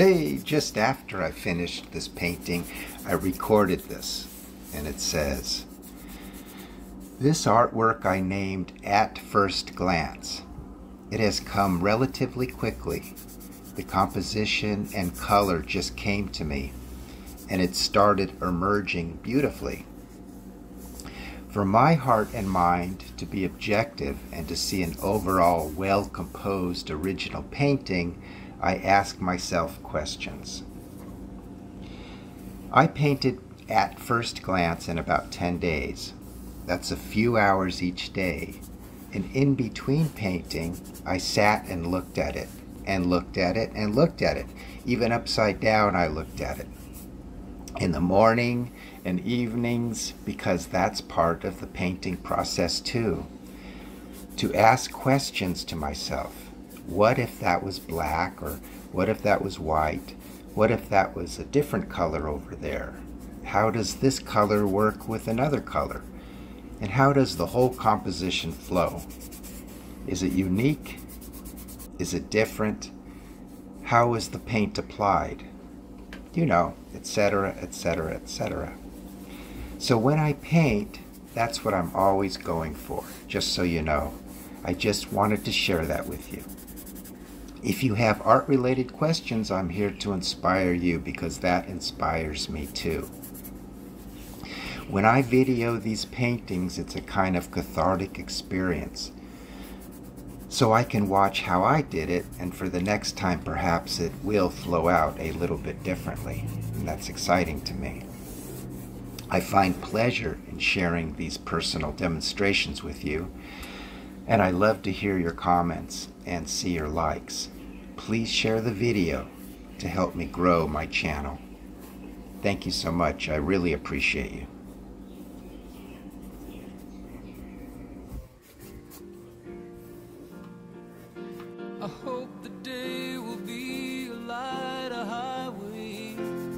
Hey, just after I finished this painting, I recorded this, and it says, "This artwork I named At First Glance. It has come relatively quickly. The composition and color just came to me, and it started emerging beautifully. For my heart and mind to be objective and to see an overall well-composed original painting, I ask myself questions." I painted At First Glance in about 10 days. That's a few hours each day. And in between painting, I sat and looked at it, and looked at it, and looked at it. Even upside down, I looked at it. In the morning and evenings, because that's part of the painting process too. To ask questions to myself. What if that was black, or what if that was white? What if that was a different color over there? How does this color work with another color? And how does the whole composition flow? Is it unique? Is it different? How is the paint applied? You know, etc., etc., etc. So when I paint, that's what I'm always going for, just so you know. I just wanted to share that with you. If you have art-related questions, I'm here to inspire you, because that inspires me too. When I video these paintings, it's a kind of cathartic experience. So I can watch how I did it, and for the next time perhaps it will flow out a little bit differently, and that's exciting to me. I find pleasure in sharing these personal demonstrations with you, and I love to hear your comments and see your likes. Please share the video to help me grow my channel. Thank you so much. I really appreciate you. I hope the day will be a light, a highway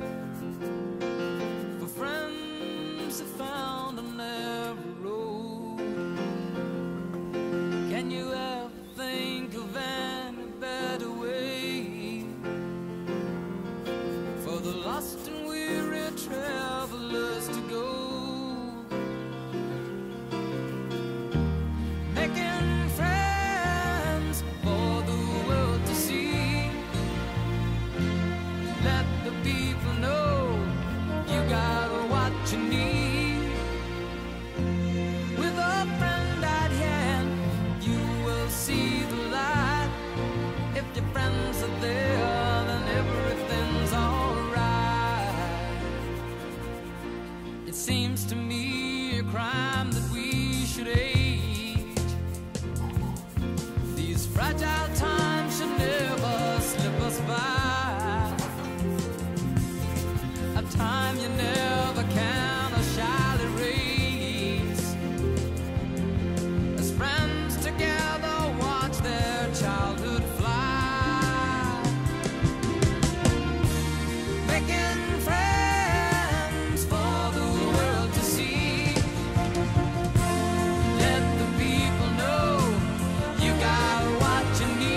for friends who found a narrow road. Can you ever think of any better way for the lost and weary travelers to go? Making friends for the world to see. Let the people know you got what you need. With a friend at hand, you will see the light. If your friends are there, then everything's alright. It seems to me a crime that we should age. These fragile times should never slip us by. A time you never can or shall erase. As friends together watch their childhood fly. Making friends for the world to see. Let the people know you got what you need.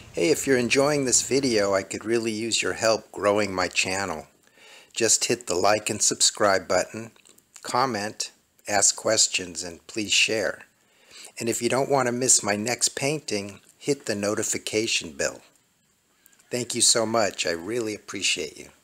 Hey, if you're enjoying this video, I could really use your help growing my channel. Just hit the like and subscribe button, comment, ask questions, and please share. And if you don't want to miss my next painting, hit the notification bell. Thank you so much. I really appreciate you.